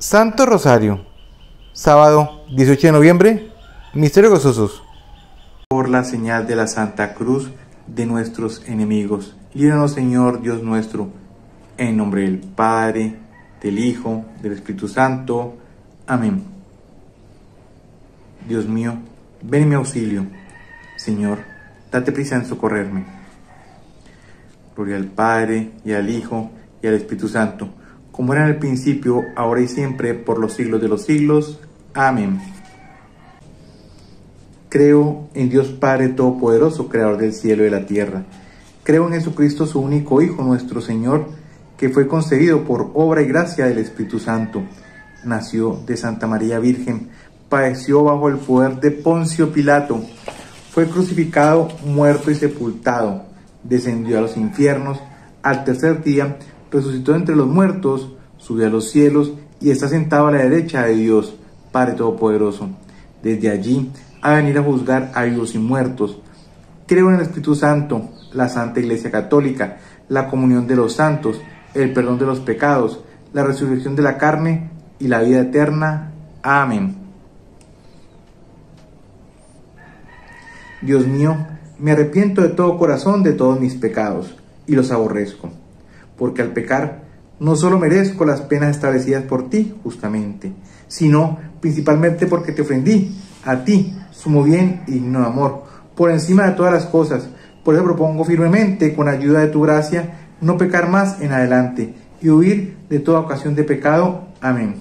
Santo Rosario, sábado 18 de noviembre, Misterios gozosos. Por la señal de la Santa Cruz de nuestros enemigos, líbranos Señor Dios nuestro, en nombre del Padre, del Hijo, del Espíritu Santo. Amén. Dios mío, ven en mi auxilio. Señor, date prisa en socorrerme. Gloria al Padre, y al Hijo, y al Espíritu Santo, como era en el principio, ahora y siempre, por los siglos de los siglos. Amén. Creo en Dios Padre Todopoderoso, Creador del cielo y de la tierra. Creo en Jesucristo, su único Hijo, nuestro Señor, que fue concebido por obra y gracia del Espíritu Santo. Nació de Santa María Virgen, padeció bajo el poder de Poncio Pilato, fue crucificado, muerto y sepultado, descendió a los infiernos, al tercer día resucitó entre los muertos, subió a los cielos y está sentado a la derecha de Dios, Padre Todopoderoso. Desde allí ha de venir a juzgar a vivos y muertos. Creo en el Espíritu Santo, la Santa Iglesia Católica, la comunión de los santos, el perdón de los pecados, la resurrección de la carne y la vida eterna. Amén. Dios mío, me arrepiento de todo corazón de todos mis pecados y los aborrezco, porque al pecar no solo merezco las penas establecidas por ti justamente, sino principalmente porque te ofendí a ti, sumo bien y digno de amor, por encima de todas las cosas. Por eso propongo firmemente, con ayuda de tu gracia, no pecar más en adelante y huir de toda ocasión de pecado. Amén.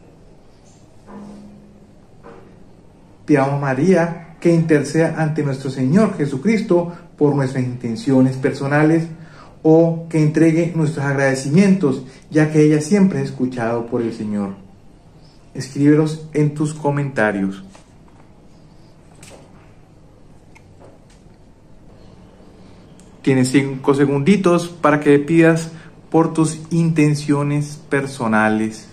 Pidamos a María que interceda ante nuestro Señor Jesucristo por nuestras intenciones personales, o que entregue nuestros agradecimientos, ya que ella siempre es escuchado por el Señor. Escríbelos en tus comentarios. Tienes 5 segunditos para que pidas por tus intenciones personales.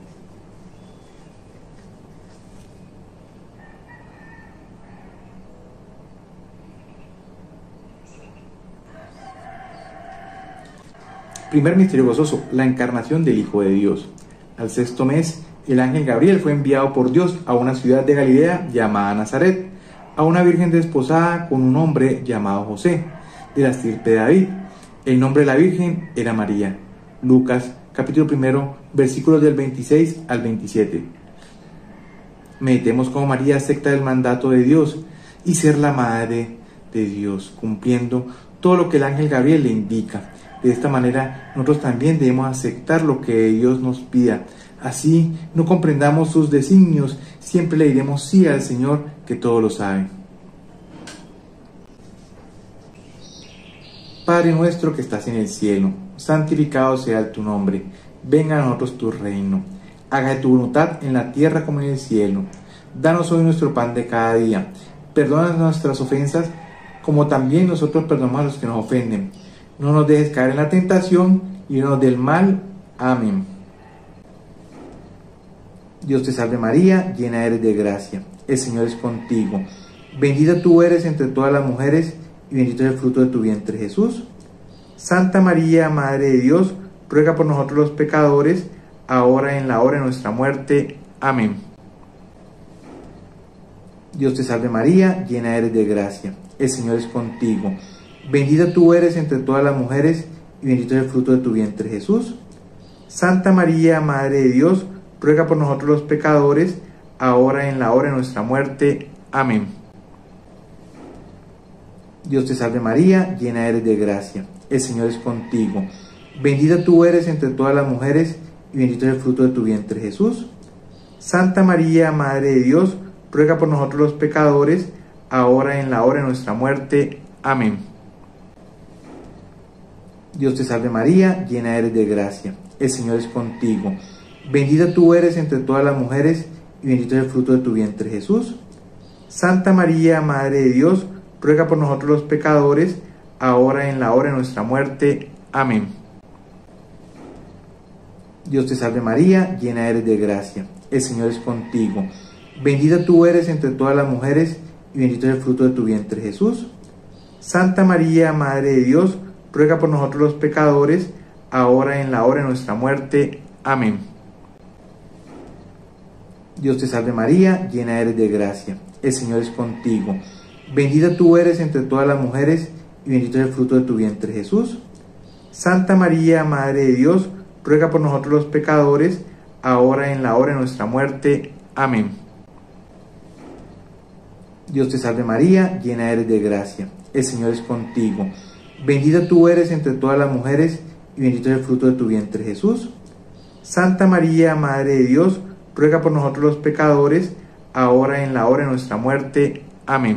Primer misterio gozoso, la encarnación del Hijo de Dios. Al 6º mes, el ángel Gabriel fue enviado por Dios a una ciudad de Galilea llamada Nazaret, a una virgen desposada con un hombre llamado José, de la estirpe de David. El nombre de la virgen era María. Lucas, capítulo 1, versículos del 26 al 27. Meditemos cómo María acepta el mandato de Dios y ser la madre de Dios, cumpliendo todo lo que el ángel Gabriel le indica. De esta manera, nosotros también debemos aceptar lo que Dios nos pida. Así no comprendamos sus designios, siempre le diremos sí al Señor, que todo lo sabe. Padre nuestro que estás en el cielo, santificado sea tu nombre. Venga a nosotros tu reino. Haga tu voluntad en la tierra como en el cielo. Danos hoy nuestro pan de cada día. Perdona nuestras ofensas, como también nosotros perdonamos a los que nos ofenden. No nos dejes caer en la tentación y líbranos del mal. Amén. Dios te salve María, llena eres de gracia. El Señor es contigo. Bendita tú eres entre todas las mujeres y bendito es el fruto de tu vientre Jesús. Santa María, Madre de Dios, ruega por nosotros los pecadores, ahora y en la hora de nuestra muerte. Amén. Dios te salve María, llena eres de gracia. El Señor es contigo. Bendita tú eres entre todas las mujeres y bendito es el fruto de tu vientre Jesús. Santa María, Madre de Dios, ruega por nosotros los pecadores, ahora y en la hora de nuestra muerte. Amén. Dios te salve María, llena eres de gracia. El Señor es contigo. Bendita tú eres entre todas las mujeres y bendito es el fruto de tu vientre Jesús. Santa María, Madre de Dios, ruega por nosotros los pecadores, ahora y en la hora de nuestra muerte. Amén. Dios te salve María, llena eres de gracia. El Señor es contigo. Bendita tú eres entre todas las mujeres y bendito es el fruto de tu vientre Jesús. Santa María, Madre de Dios, ruega por nosotros los pecadores, ahora y en la hora de nuestra muerte. Amén. Dios te salve María, llena eres de gracia. El Señor es contigo. Bendita tú eres entre todas las mujeres y bendito es el fruto de tu vientre Jesús. Santa María, Madre de Dios, ruega por nosotros los pecadores, ahora y en la hora de nuestra muerte. Amén. Dios te salve María, llena eres de gracia, el Señor es contigo. Bendita tú eres entre todas las mujeres, y bendito es el fruto de tu vientre Jesús. Santa María, Madre de Dios, ruega por nosotros los pecadores, ahora y en la hora de nuestra muerte. Amén. Dios te salve María, llena eres de gracia, el Señor es contigo. Bendita tú eres entre todas las mujeres, y bendito es el fruto de tu vientre Jesús. Santa María, Madre de Dios, ruega por nosotros los pecadores, ahora y en la hora de nuestra muerte. Amén.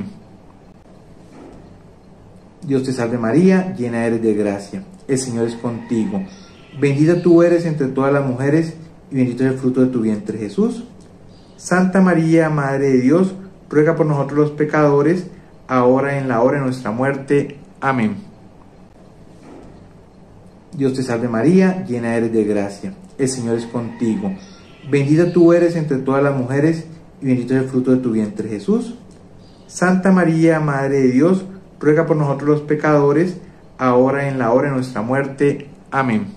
Dios te salve María, llena eres de gracia, el Señor es contigo. Bendita tú eres entre todas las mujeres, y bendito es el fruto de tu vientre Jesús. Santa María, Madre de Dios, ruega por nosotros los pecadores, ahora y en la hora de nuestra muerte. Amén. Dios te salve María, llena eres de gracia, el Señor es contigo. Bendita tú eres entre todas las mujeres, y bendito es el fruto de tu vientre Jesús. Santa María, Madre de Dios, ruega por nosotros los pecadores, ahora y en la hora de nuestra muerte. Amén.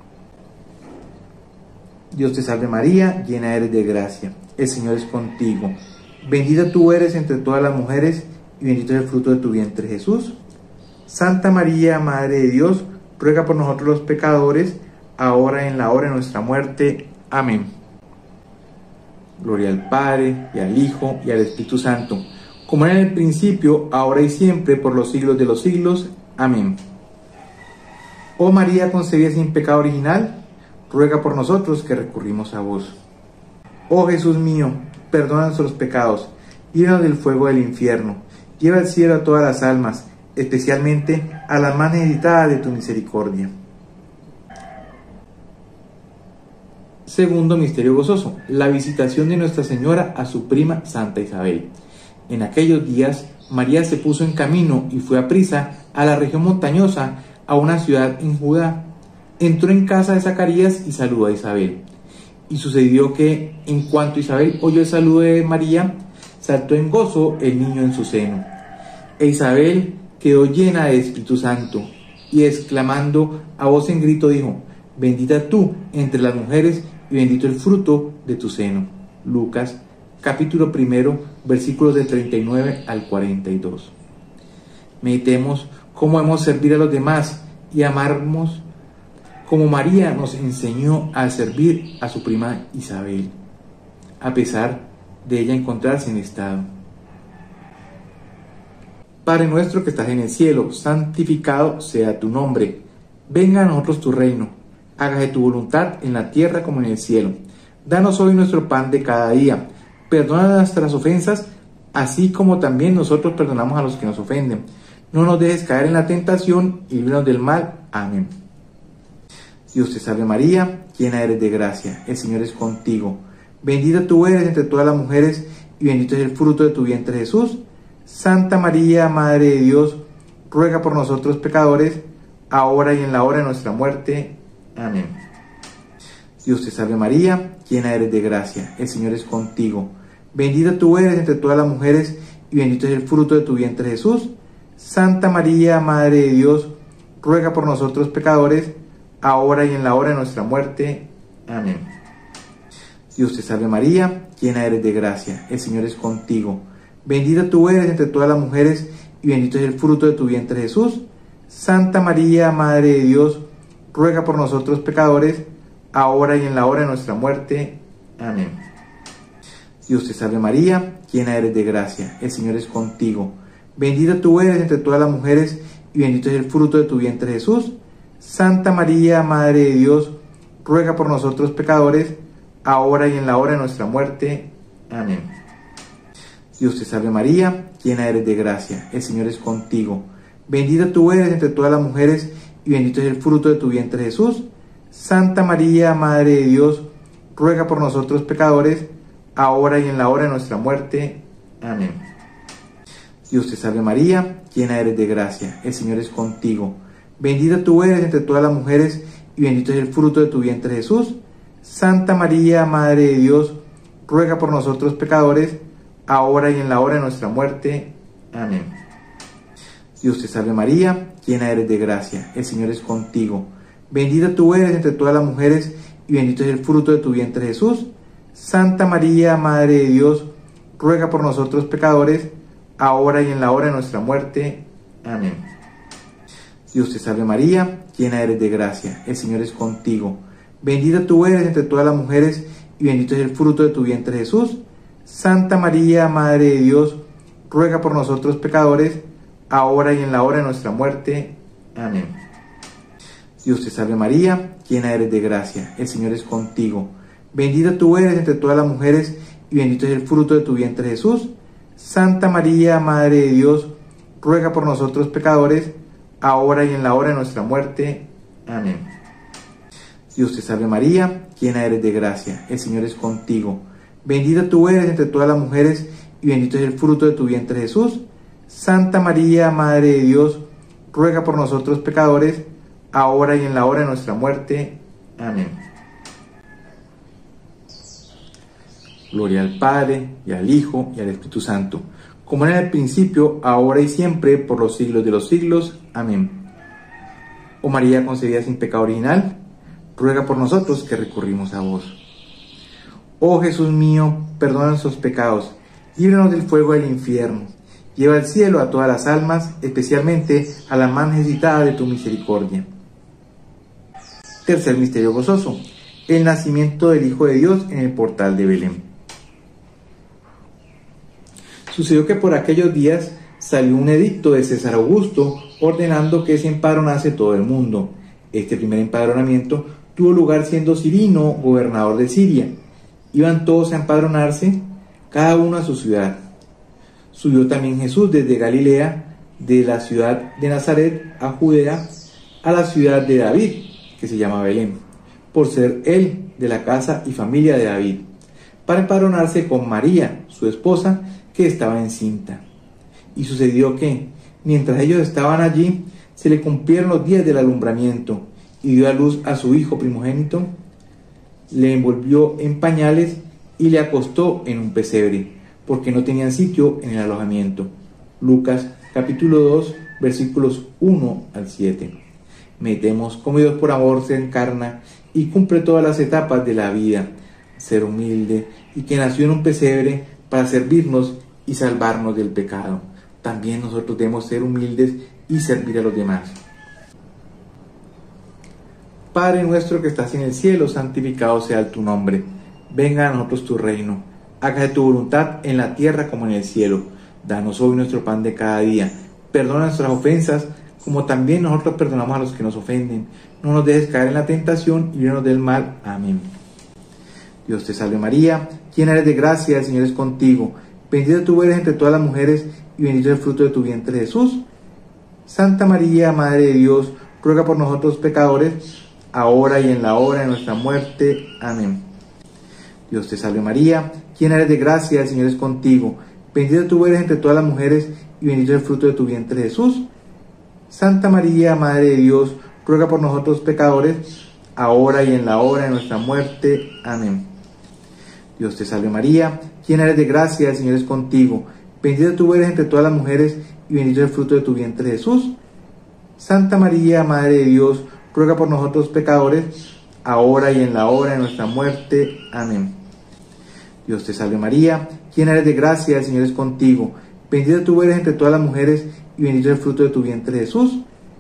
Dios te salve María, llena eres de gracia, el Señor es contigo. Bendita tú eres entre todas las mujeres, y bendito es el fruto de tu vientre Jesús. Santa María, Madre de Dios, ruega por nosotros los pecadores, ahora y en la hora de nuestra muerte. Amén. Gloria al Padre, y al Hijo, y al Espíritu Santo, como era en el principio, ahora y siempre, por los siglos de los siglos. Amén. Oh María concebida sin pecado original, ruega por nosotros que recurrimos a vos. Oh Jesús mío, perdona nuestros pecados, líbranos del fuego del infierno, lleva al cielo a todas las almas, especialmente a las más necesitadas de tu misericordia. Segundo misterio gozoso, la visitación de Nuestra Señora a su prima Santa Isabel. En aquellos días, María se puso en camino y fue aprisa a la región montañosa, a una ciudad en Judá. Entró en casa de Zacarías y saludó a Isabel. Y sucedió que, en cuanto Isabel oyó el saludo de María, saltó en gozo el niño en su seno. E Isabel quedó llena de Espíritu Santo, y exclamando a voz en grito dijo: Bendita tú entre las mujeres, y bendito el fruto de tu seno. Lucas, capítulo 1, versículos del 39 al 42. Meditemos cómo hemos de servir a los demás y amarnos como María nos enseñó a servir a su prima Isabel, a pesar de ella encontrarse en estado. Padre nuestro que estás en el cielo, santificado sea tu nombre. Venga a nosotros tu reino. Hágase tu voluntad en la tierra como en el cielo. Danos hoy nuestro pan de cada día. Perdona nuestras ofensas, así como también nosotros perdonamos a los que nos ofenden. No nos dejes caer en la tentación y líbranos del mal. Amén. Dios te salve María, llena eres de gracia, el Señor es contigo. Bendita tú eres entre todas las mujeres, y bendito es el fruto de tu vientre Jesús. Santa María, Madre de Dios, ruega por nosotros pecadores, ahora y en la hora de nuestra muerte. Amén. Dios te salve María, llena eres de gracia, el Señor es contigo. Bendita tú eres entre todas las mujeres, y bendito es el fruto de tu vientre Jesús. Santa María, Madre de Dios, ruega por nosotros pecadores, ahora y en la hora de nuestra muerte. Amén. Dios te salve María, llena eres de gracia, el Señor es contigo. Bendita tú eres entre todas las mujeres, y bendito es el fruto de tu vientre Jesús. Santa María, Madre de Dios, ruega por nosotros pecadores, ahora y en la hora de nuestra muerte. Amén. Dios te salve María, llena eres de gracia, el Señor es contigo. Bendita tú eres entre todas las mujeres, y bendito es el fruto de tu vientre Jesús. Santa María, Madre de Dios, ruega por nosotros pecadores, ahora y en la hora de nuestra muerte. Amén. Dios te salve María, llena eres de gracia, el Señor es contigo. Bendita tú eres entre todas las mujeres, y bendito es el fruto de tu vientre Jesús. Santa María, Madre de Dios, ruega por nosotros pecadores, ahora y en la hora de nuestra muerte. Amén. Dios te salve María, llena eres de gracia, el Señor es contigo. Bendita tú eres entre todas las mujeres, y bendito es el fruto de tu vientre Jesús. Santa María, Madre de Dios, ruega por nosotros pecadores, ahora y en la hora de nuestra muerte. Amén. Dios te salve María, llena eres de gracia, el Señor es contigo. Bendita tú eres entre todas las mujeres, y bendito es el fruto de tu vientre Jesús. Santa María, Madre de Dios, ruega por nosotros pecadores, ahora y en la hora de nuestra muerte. Amén. Dios te salve María, llena eres de gracia, el Señor es contigo. Bendita tú eres entre todas las mujeres, y bendito es el fruto de tu vientre Jesús. Santa María, Madre de Dios, ruega por nosotros pecadores, ahora y en la hora de nuestra muerte. Amén. Dios te salve María, llena eres de gracia, el Señor es contigo. Bendita tú eres entre todas las mujeres, y bendito es el fruto de tu vientre Jesús. Santa María, Madre de Dios, ruega por nosotros pecadores, ahora y en la hora de nuestra muerte. Amén. Dios te salve María, llena eres de gracia, el Señor es contigo. Bendita tú eres entre todas las mujeres, y bendito es el fruto de tu vientre Jesús. Santa María, Madre de Dios, ruega por nosotros pecadores, ahora y en la hora de nuestra muerte. Amén. Gloria al Padre, y al Hijo, y al Espíritu Santo, como era en el principio, ahora y siempre, por los siglos de los siglos. Amén. Oh María concebida sin pecado original, ruega por nosotros que recurrimos a vos. Oh Jesús mío, perdona nuestros pecados, líbranos del fuego del infierno, lleva al cielo a todas las almas, especialmente a las más necesitadas de tu misericordia. Tercer misterio gozoso, el nacimiento del Hijo de Dios en el portal de Belén. Sucedió que por aquellos días salió un edicto de César Augusto ordenando que se empadronase todo el mundo. Este primer empadronamiento tuvo lugar siendo Cirino gobernador de Siria. Iban todos a empadronarse, cada uno a su ciudad. Subió también Jesús desde Galilea, de la ciudad de Nazaret a Judea, a la ciudad de David, que se llama Belén, por ser él de la casa y familia de David, para empadronarse con María, su esposa, que estaba encinta. Y sucedió que, mientras ellos estaban allí, se le cumplieron los días del alumbramiento, y dio a luz a su hijo primogénito, le envolvió en pañales y le acostó en un pesebre, porque no tenían sitio en el alojamiento. Lucas capítulo 2, versículos 1 al 7. Meditemos cómo Dios por amor se encarna y cumple todas las etapas de la vida, ser humilde, y que nació en un pesebre para servirnos y salvarnos del pecado. También nosotros debemos ser humildes y servir a los demás. Padre nuestro que estás en el cielo, santificado sea tu nombre. Venga a nosotros tu reino. Hágase tu voluntad en la tierra como en el cielo. Danos hoy nuestro pan de cada día. Perdona nuestras ofensas, como también nosotros perdonamos a los que nos ofenden. No nos dejes caer en la tentación y líbranos del mal. Amén. Dios te salve María, llena eres de gracia, el Señor es contigo. Bendita tú eres entre todas las mujeres, y bendito es el fruto de tu vientre Jesús. Santa María, Madre de Dios, ruega por nosotros pecadores, ahora y en la hora de nuestra muerte. Amén. Dios te salve María, llena eres de gracia, el Señor es contigo. Bendita tú eres entre todas las mujeres, y bendito es el fruto de tu vientre Jesús. Santa María, Madre de Dios, ruega por nosotros pecadores, ahora y en la hora de nuestra muerte. Amén. Dios te salve María, llena eres de gracia, el Señor es contigo. Bendita tú eres entre todas las mujeres, y bendito es el fruto de tu vientre Jesús. Santa María, Madre de Dios, ruega por nosotros pecadores, ahora y en la hora de nuestra muerte. Amén. Dios te salve María, llena eres de gracia, el Señor es contigo. Bendita tú eres entre todas las mujeres, y bendito es el fruto de tu vientre Jesús.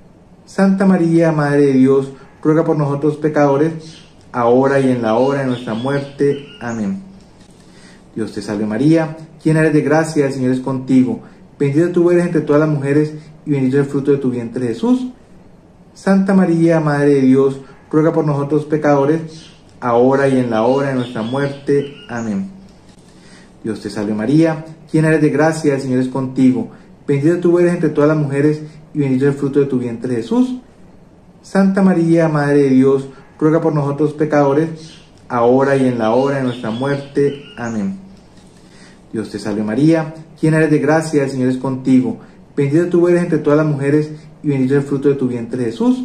Santa María, Madre de Dios, ruega por nosotros pecadores, ahora y en la hora de nuestra muerte. Amén. Dios te salve María, llena eres de gracia, el Señor es contigo. Bendita tú eres entre todas las mujeres, y bendito es el fruto de tu vientre Jesús. Santa María, Madre de Dios, ruega por nosotros pecadores, ahora y en la hora de nuestra muerte. Amén. Dios te salve María, llena eres de gracia, el Señor es contigo. Bendita tú eres entre todas las mujeres, y bendito es el fruto de tu vientre Jesús. Santa María, Madre de Dios, ruega por nosotros pecadores, ahora y en la hora de nuestra muerte. Amén. Dios te salve María, llena eres de gracia, el Señor es contigo. Bendita tú eres entre todas las mujeres, y bendito es el fruto de tu vientre Jesús.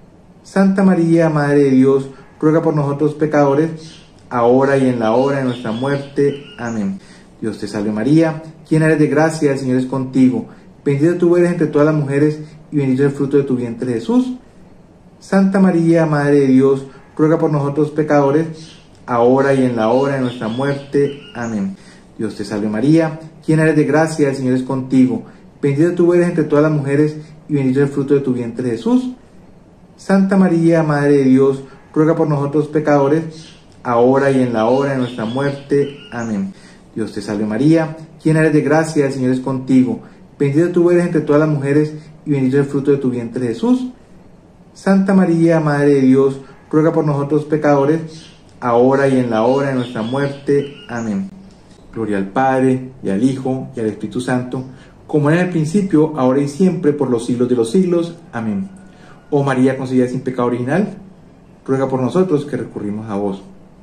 Santa María, Madre de Dios, ruega por nosotros pecadores, ahora y en la hora de nuestra muerte. Amén. Dios te salve María, llena eres de gracia, el Señor es contigo. Bendita tú eres entre todas las mujeres, y bendito es el fruto de tu vientre Jesús. Santa María, Madre de Dios, ruega por nosotros pecadores, ahora y en la hora de nuestra muerte. Amén. Dios te salve María, llena eres de gracia, el Señor es contigo. Bendita tú eres entre todas las mujeres, y bendito es el fruto de tu vientre Jesús. Santa María, Madre de Dios, ruega por nosotros pecadores, ahora y en la hora de nuestra muerte. Amén. Dios te salve María, llena eres de gracia, el Señor es contigo. Bendita tú eres entre todas las mujeres, y bendito es el fruto de tu vientre Jesús. Santa María, Madre de Dios, ruega por nosotros pecadores, ahora y en la hora de nuestra muerte. Amén. Gloria al Padre, y al Hijo, y al Espíritu Santo, como era en el principio, ahora y siempre, por los siglos de los siglos. Amén. Oh María concebida sin pecado original, ruega por nosotros que recurrimos a vos.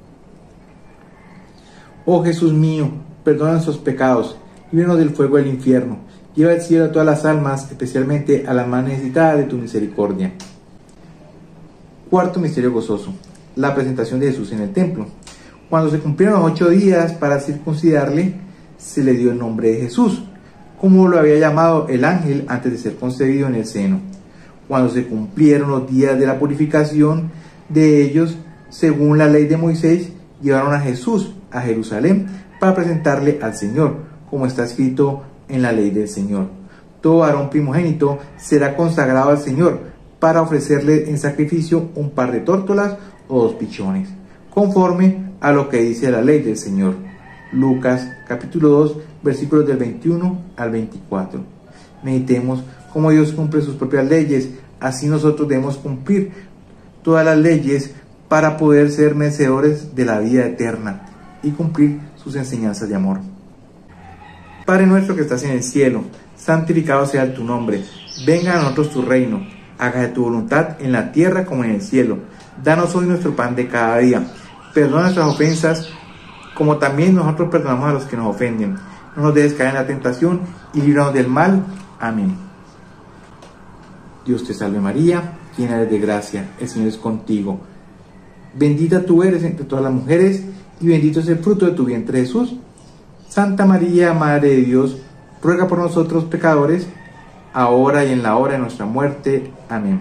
Oh Jesús mío, perdona nuestros pecados, líbranos del fuego del infierno, lleva al cielo a todas las almas, especialmente a las más necesitadas de tu misericordia. Cuarto misterio gozoso, la presentación de Jesús en el templo. Cuando se cumplieron los 8 días para circuncidarle, se le dio el nombre de Jesús, como lo había llamado el ángel antes de ser concebido en el seno. Cuando se cumplieron los días de la purificación de ellos, según la ley de Moisés, llevaron a Jesús a Jerusalén para presentarle al Señor, como está escrito en la ley del Señor. Todo varón primogénito será consagrado al Señor para ofrecerle en sacrificio un par de tórtolas o 2 pichones, conforme a lo que dice la ley del Señor. Lucas capítulo 2 versículos del 21 al 24. Meditemos cómo Dios cumple sus propias leyes, así nosotros debemos cumplir todas las leyes para poder ser merecedores de la vida eterna y cumplir sus enseñanzas de amor. Padre nuestro que estás en el cielo, santificado sea tu nombre, venga a nosotros tu reino, hágase tu voluntad en la tierra como en el cielo. Danos hoy nuestro pan de cada día, perdona nuestras ofensas, como también nosotros perdonamos a los que nos ofenden. No nos dejes caer en la tentación y líbranos del mal. Amén. Dios te salve María, llena eres de gracia, el Señor es contigo. Bendita tú eres entre todas las mujeres, y bendito es el fruto de tu vientre Jesús. Santa María, Madre de Dios, ruega por nosotros pecadores, ahora y en la hora de nuestra muerte. Amén.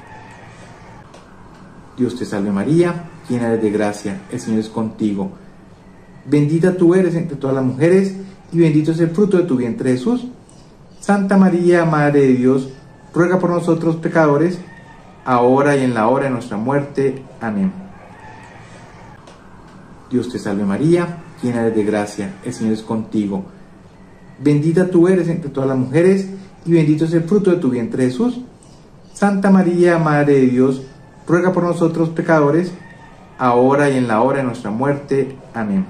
Dios te salve María, llena eres de gracia, el Señor es contigo. Bendita tú eres entre todas las mujeres, y bendito es el fruto de tu vientre Jesús. Santa María, Madre de Dios, ruega por nosotros pecadores, ahora y en la hora de nuestra muerte. Amén. Dios te salve María, llena eres de gracia, el Señor es contigo. Bendita tú eres entre todas las mujeres, y bendito es el fruto de tu vientre Jesús. Santa María, Madre de Dios, ruega por nosotros pecadores, ahora y en la hora de nuestra muerte. Amén.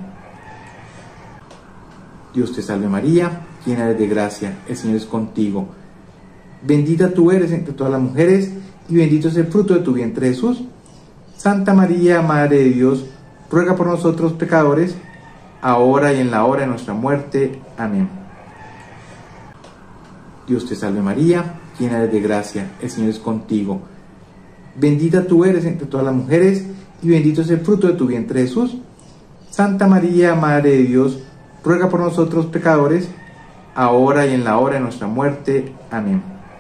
Dios te salve María, llena eres de gracia, el Señor es contigo. Bendita tú eres entre todas las mujeres, y bendito es el fruto de tu vientre Jesús. Santa María, Madre de Dios, ruega por nosotros pecadores, ahora y en la hora de nuestra muerte. Amén. Dios te salve María, llena eres de gracia, el Señor es contigo. Bendita tú eres entre todas las mujeres, y bendito es el fruto de tu vientre Jesús. Santa María, Madre de Dios, ruega por nosotros pecadores, ahora y en la hora de nuestra muerte. Amén.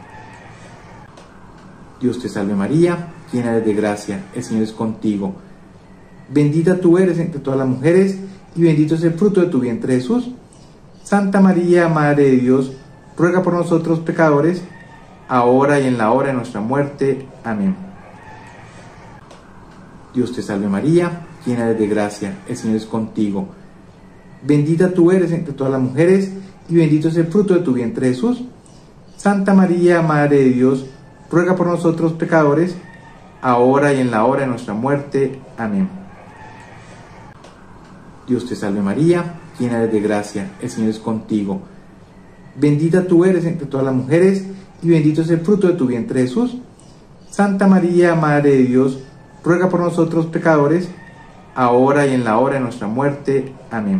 Dios te salve María, llena eres de gracia, el Señor es contigo. Bendita tú eres entre todas las mujeres, y bendito es el fruto de tu vientre Jesús. Santa María, Madre de Dios, ruega por nosotros pecadores, ahora y en la hora de nuestra muerte. Amén. Dios te salve María, llena eres de gracia, el Señor es contigo. Bendita tú eres entre todas las mujeres, y bendito es el fruto de tu vientre Jesús. Santa María, Madre de Dios, ruega por nosotros pecadores, ahora y en la hora de nuestra muerte. Amén. Dios te salve María, llena eres de gracia, el Señor es contigo. Bendita tú eres entre todas las mujeres, y bendito es el fruto de tu vientre Jesús. Santa María, Madre de Dios, ruega por nosotros pecadores, ahora y en la hora de nuestra muerte. Amén.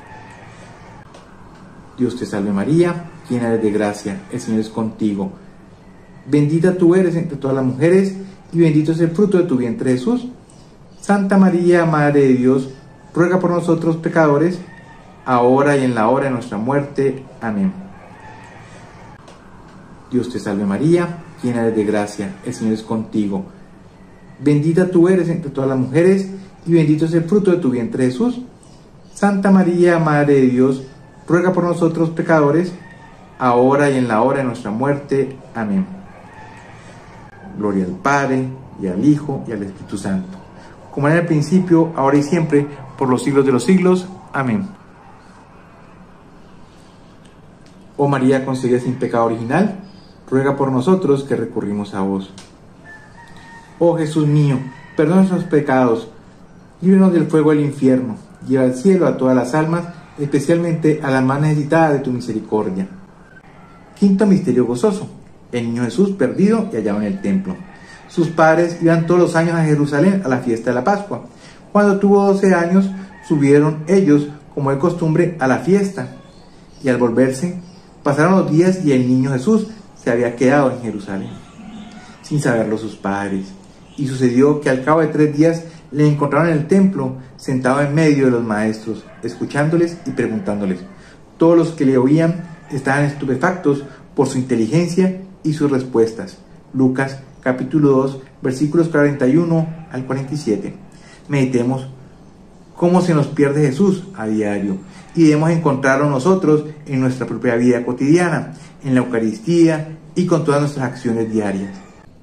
Dios te salve María, llena eres de gracia, el Señor es contigo. Bendita tú eres entre todas las mujeres, y bendito es el fruto de tu vientre Jesús. Santa María, Madre de Dios, ruega por nosotros pecadores, ahora y en la hora de nuestra muerte. Amén. Dios te salve María, llena eres de gracia, el Señor es contigo. Bendita tú eres entre todas las mujeres, y bendito es el fruto de tu vientre, Jesús. Santa María, Madre de Dios, ruega por nosotros pecadores, ahora y en la hora de nuestra muerte. Amén. Gloria al Padre, y al Hijo, y al Espíritu Santo, como era en el principio, ahora y siempre, por los siglos de los siglos. Amén. Oh María concebida sin pecado original, ruega por nosotros que recurrimos a vos. Oh Jesús mío, perdona nuestros pecados, líbranos del fuego del infierno, lleva al cielo a todas las almas, especialmente a las más necesitadas de tu misericordia. Quinto misterio gozoso: el niño Jesús perdido y hallado en el templo. Sus padres iban todos los años a Jerusalén a la fiesta de la Pascua. Cuando tuvo 12 años, subieron ellos, como de costumbre, a la fiesta. Y al volverse, pasaron los días y el niño Jesús se había quedado en Jerusalén, sin saberlo sus padres. Y sucedió que al cabo de 3 días le encontraron en el templo, sentado en medio de los maestros, escuchándoles y preguntándoles. Todos los que le oían estaban estupefactos por su inteligencia y sus respuestas. Lucas capítulo 2, versículos 41 al 47. Meditemos cómo se nos pierde Jesús a diario y debemos encontrarlo nosotros en nuestra propia vida cotidiana, en la Eucaristía y con todas nuestras acciones diarias.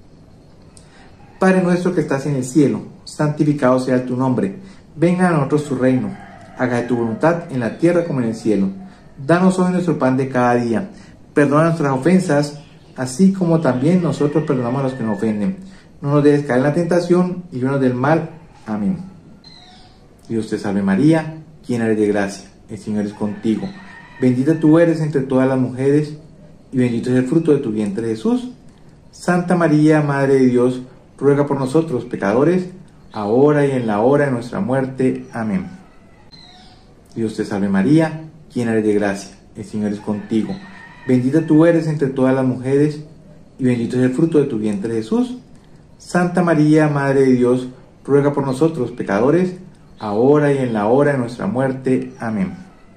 Padre nuestro que estás en el cielo, santificado sea tu nombre. Venga a nosotros tu reino. Haga tu voluntad en la tierra como en el cielo. Danos hoy nuestro pan de cada día. Perdona nuestras ofensas, así como también nosotros perdonamos a los que nos ofenden. No nos dejes caer en la tentación y líbranos del mal. Amén. Dios te salve María, llena eres de gracia, el Señor es contigo. Bendita tú eres entre todas las mujeres, y bendito es el fruto de tu vientre, Jesús. Santa María, Madre de Dios, ruega por nosotros pecadores, ahora y en la hora de nuestra muerte. Amén. Dios te salve María, llena eres de gracia, el Señor es contigo. Bendita tú eres entre todas las mujeres, y bendito es el fruto de tu vientre, Jesús. Santa María, Madre de Dios, ruega por nosotros pecadores, ahora y en la hora de nuestra muerte. Amén.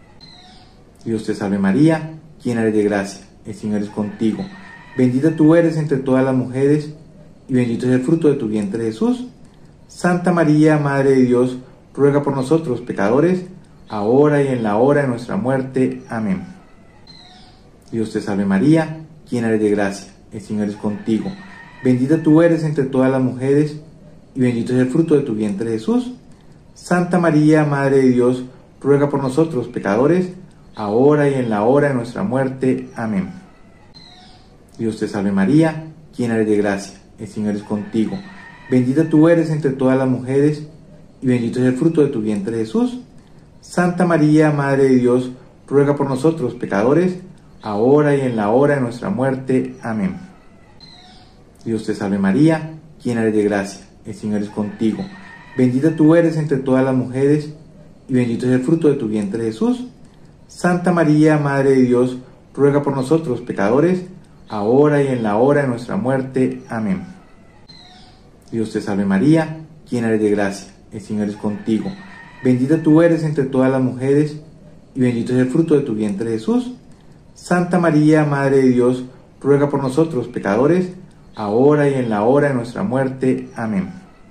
Dios te salve María, llena eres de gracia, el Señor es contigo. Bendita tú eres entre todas las mujeres, y bendito es el fruto de tu vientre, Jesús. Santa María, Madre de Dios, ruega por nosotros pecadores, ahora y en la hora de nuestra muerte. Amén. Dios te salve María, llena eres de gracia, el Señor es contigo. Bendita tú eres entre todas las mujeres, y bendito es el fruto de tu vientre, Jesús. Santa María, Madre de Dios, ruega por nosotros pecadores, ahora y en la hora de nuestra muerte. Amén. Dios te salve María, llena eres de gracia, el Señor es contigo. Bendita tú eres entre todas las mujeres, y bendito es el fruto de tu vientre, Jesús. Santa María, Madre de Dios, ruega por nosotros pecadores, ahora y en la hora de nuestra muerte. Amén. Dios te salve María, llena eres de gracia, el Señor es contigo. Bendita tú eres entre todas las mujeres, y bendito es el fruto de tu vientre, Jesús. Santa María, Madre de Dios, ruega por nosotros pecadores, ahora y en la hora de nuestra muerte. Amén. Dios te salve María, llena eres de gracia, el Señor es contigo. Bendita tú eres entre todas las mujeres, y bendito es el fruto de tu vientre, Jesús. Santa María, Madre de Dios, ruega por nosotros pecadores, ahora y en la hora de nuestra muerte. Amén.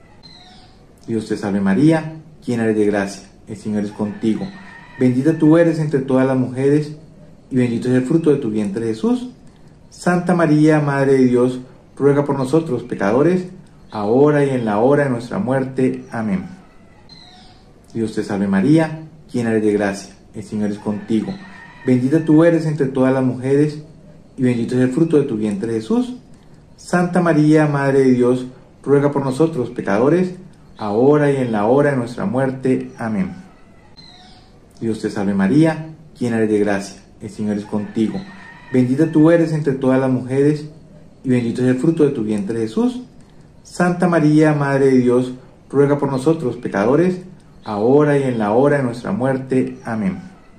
Dios te salve María, llena eres de gracia, el Señor es contigo. Bendita tú eres entre todas las mujeres, y bendito es el fruto de tu vientre, Jesús. Santa María, Madre de Dios, ruega por nosotros pecadores, ahora y en la hora de nuestra muerte. Amén. Dios te salve María, llena eres de gracia, el Señor es contigo. Bendita tú eres entre todas las mujeres, y bendito es el fruto de tu vientre, Jesús. Santa María, Madre de Dios, ruega por nosotros pecadores, ahora y en la hora de nuestra muerte. Amén. Dios te salve María, llena eres de gracia, el Señor es contigo. Bendita tú eres entre todas las mujeres, y bendito es el fruto de tu vientre, Jesús. Santa María, Madre de Dios, ruega por nosotros pecadores, ahora y en la hora de nuestra muerte. Amén.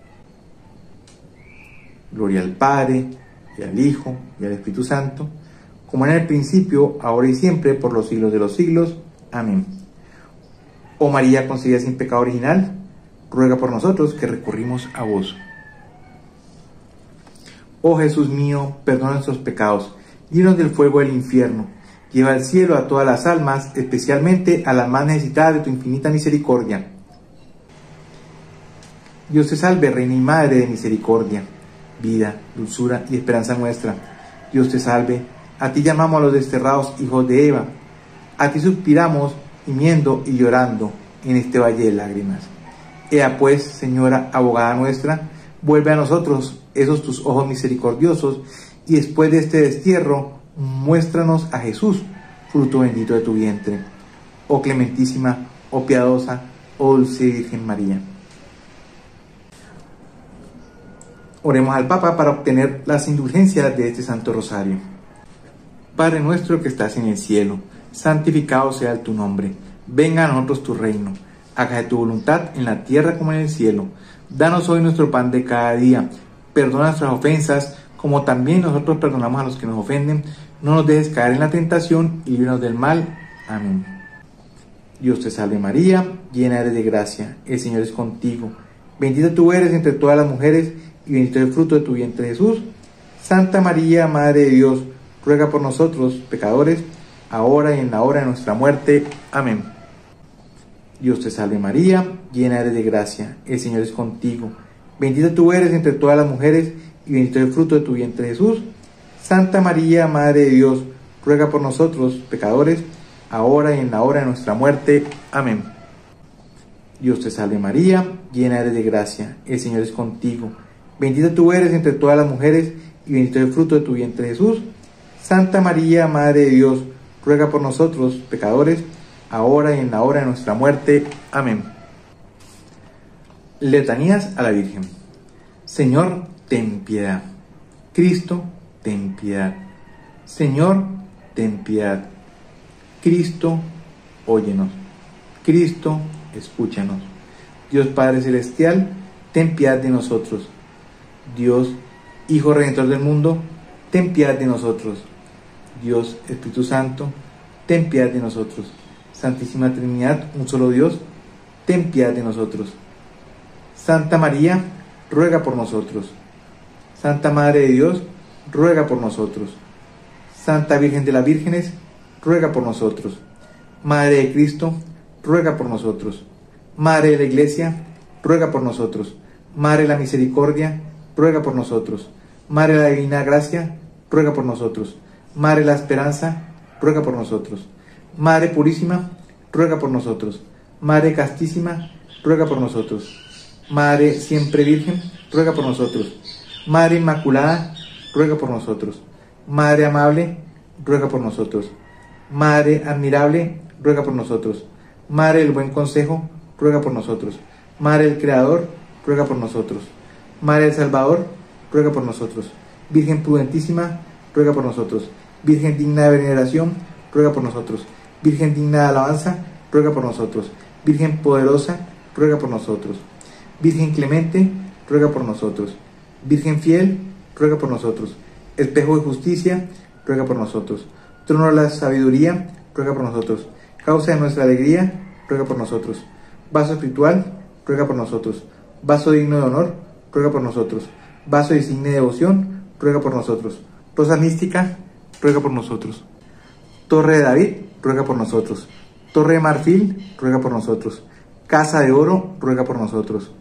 Gloria al Padre, y al Hijo, y al Espíritu Santo, como en el principio, ahora y siempre, por los siglos de los siglos. Amén. Oh María concebida sin pecado original, ruega por nosotros que recurrimos a vos. Oh Jesús mío, perdona nuestros pecados, líbranos del fuego del infierno, Lleva al cielo a todas las almas, especialmente a las más necesitadas de tu infinita misericordia. Dios te salve, Reina y Madre de misericordia, vida, dulzura y esperanza nuestra. Dios te salve, a ti llamamos a los desterrados hijos de Eva. A ti suspiramos, gimiendo y llorando en este valle de lágrimas. Ea pues, Señora, abogada nuestra, vuelve a nosotros esos tus ojos misericordiosos, y después de este destierro, muéstranos a Jesús, fruto bendito de tu vientre. Oh clementísima, oh piadosa, oh dulce Virgen María. Oremos al Papa para obtener las indulgencias de este Santo Rosario. Padre nuestro que estás en el cielo, santificado sea tu nombre. Venga a nosotros tu reino. Hágase tu voluntad en la tierra como en el cielo. Danos hoy nuestro pan de cada día. Perdona nuestras ofensas, como también nosotros perdonamos a los que nos ofenden. No nos dejes caer en la tentación y líbranos del mal. Amén. Dios te salve María, llena eres de gracia. El Señor es contigo. Bendita tú eres entre todas las mujeres, y bendito es el fruto de tu vientre Jesús. Santa María, Madre de Dios, ruega por nosotros, pecadores, ahora y en la hora de nuestra muerte. Amén. Dios te salve María, llena eres de gracia. El Señor es contigo. Bendita tú eres entre todas las mujeres, y bendito es el fruto de tu vientre Jesús. Santa María, Madre de Dios, ruega por nosotros, pecadores, ahora y en la hora de nuestra muerte. Amén. Dios te salve María, llena eres de gracia. El Señor es contigo. Bendita tú eres entre todas las mujeres, y bendito es el fruto de tu vientre Jesús. Santa María, Madre de Dios, ruega por nosotros, pecadores, ahora y en la hora de nuestra muerte. Amén. Letanías a la Virgen. Señor, ten piedad. Cristo, ten piedad. Señor, ten piedad. Cristo, óyenos. Cristo, escúchanos. Dios Padre Celestial, ten piedad de nosotros. Dios, Hijo Redentor del mundo, ten piedad de nosotros. Dios Espíritu Santo, ten piedad de nosotros. Santísima Trinidad, un solo Dios, ten piedad de nosotros. Santa María, ruega por nosotros. Santa Madre de Dios, ruega por nosotros. Santa Virgen de las Vírgenes, ruega por nosotros. Madre de Cristo, ruega por nosotros. Madre de la Iglesia, ruega por nosotros. Madre de la Misericordia, ruega por nosotros. Madre de la Divina Gracia, ruega por nosotros. Madre de la Esperanza, ruega por nosotros. Madre Purísima, ruega por nosotros. Madre Castísima, ruega por nosotros. Madre Siempre Virgen, ruega por nosotros. Madre Inmaculada, ruega por nosotros. Madre Amable, ruega por nosotros. Madre Admirable, ruega por nosotros. Madre del Buen Consejo, ruega por nosotros. Madre del Creador, ruega por nosotros. Madre del Salvador, ruega por nosotros. Virgen prudentísima, ruega por nosotros. Virgen digna de veneración, ruega por nosotros. Virgen digna de alabanza, ruega por nosotros. Virgen poderosa, ruega por nosotros. Virgen clemente, ruega por nosotros. Virgen fiel, ruega por nosotros. Espejo de justicia, ruega por nosotros. Trono de la sabiduría, ruega por nosotros. Causa de nuestra alegría, ruega por nosotros. Vaso espiritual, ruega por nosotros. Vaso digno de honor, ruega por nosotros. Vaso de insigne devoción, ruega por nosotros. Rosa mística, ruega por nosotros. Torre de David, ruega por nosotros. Torre de marfil, ruega por nosotros. Casa de oro, ruega por nosotros.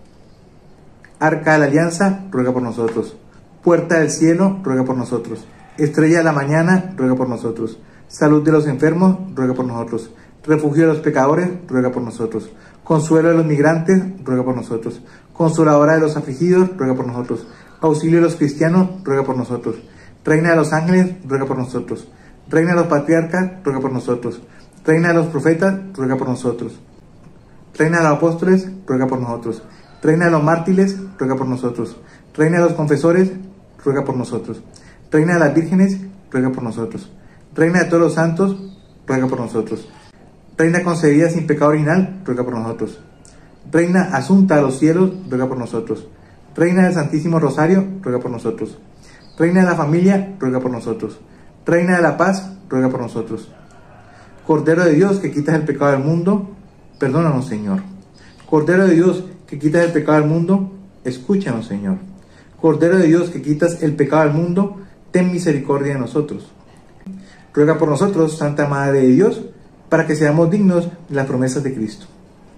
Arca de la Alianza, ruega por nosotros. Puerta del cielo, ruega por nosotros. Estrella de la mañana, ruega por nosotros. Salud de los enfermos, ruega por nosotros. Refugio de los pecadores, ruega por nosotros. Consuelo de los migrantes, ruega por nosotros. Consoladora de los afligidos, ruega por nosotros. Auxilio de los cristianos, ruega por nosotros. Reina de los ángeles, ruega por nosotros. Reina de los patriarcas, ruega por nosotros. Reina de los profetas, ruega por nosotros. Reina de los apóstoles, ruega por nosotros. Reina de los mártires, ruega por nosotros. Reina de los confesores, ruega por nosotros. Reina de las vírgenes, ruega por nosotros. Reina de todos los santos, ruega por nosotros. Reina concebida sin pecado original, ruega por nosotros. Reina asunta a los cielos, ruega por nosotros. Reina del Santísimo Rosario, ruega por nosotros. Reina de la familia, ruega por nosotros. Reina de la paz, ruega por nosotros. Cordero de Dios, que quitas el pecado del mundo, perdónanos, Señor. Cordero de Dios, que quitas el pecado del mundo, escúchanos, Señor. Cordero de Dios, que quitas el pecado del mundo, ten misericordia de nosotros. Ruega por nosotros, Santa Madre de Dios, para que seamos dignos de las promesas de Cristo.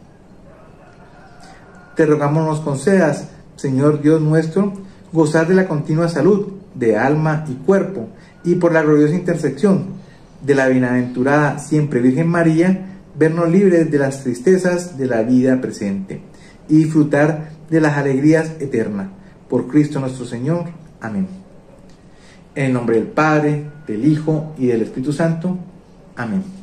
Te rogamos nos concedas, Señor Dios nuestro, gozar de la continua salud de alma y cuerpo, y por la gloriosa intersección de la bienaventurada siempre Virgen María, vernos libres de las tristezas de la vida presente y disfrutar de las alegrías eternas. Por Cristo nuestro Señor. Amén. En el nombre del Padre, del Hijo y del Espíritu Santo. Amén.